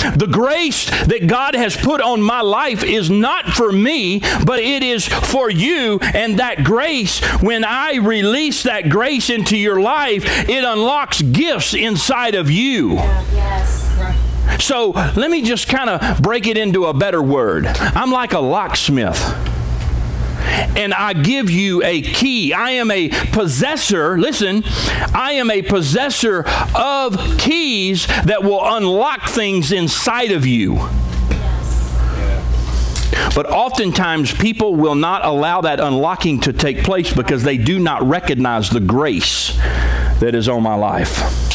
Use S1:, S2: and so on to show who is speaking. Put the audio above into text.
S1: The grace that God has put on my life is not for me, but it is for you. And that grace, when I release that grace into your life, it unlocks gifts inside of you.
S2: Yes.
S1: So let me just kind of break it into a better word. I'm like a locksmith, and I give you a key. I am a possessor. Listen, I am a possessor of keys that will unlock things inside of you. But oftentimes people will not allow that unlocking to take place because they do not recognize the grace that is on my life.